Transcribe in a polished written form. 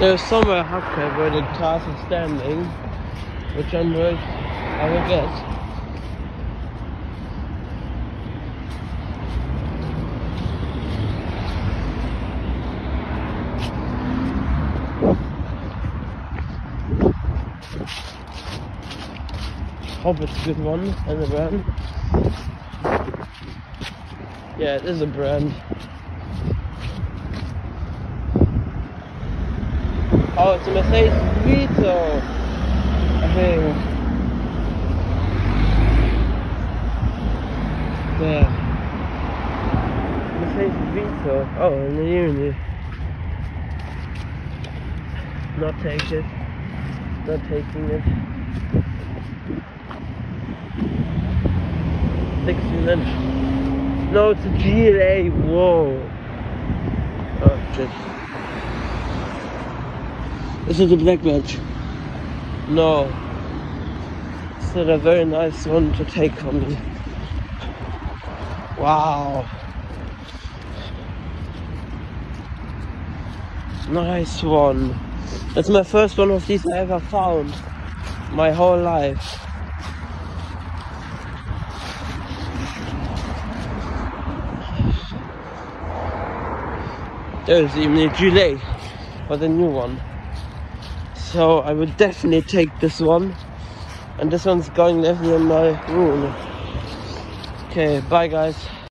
There's somewhere a hubcap where the cars are standing, which I will get. Hope it's a good one and a brand. Yeah, it is a brand. Oh, it's a Mercedes Vito, I think. Yeah. Mercedes Vito. Oh, and the Uni. Not take it. Not taking it. 16-inch. No, it's a GLA. Whoa. Oh shit. Is it a black badge? No. It's not a very nice one to take from me. Wow. Nice one. That's my first one of these I ever found. My whole life. There's even a gilet, but a new one. So I would definitely take this one, and this one's going definitely in my room. Okay, bye guys.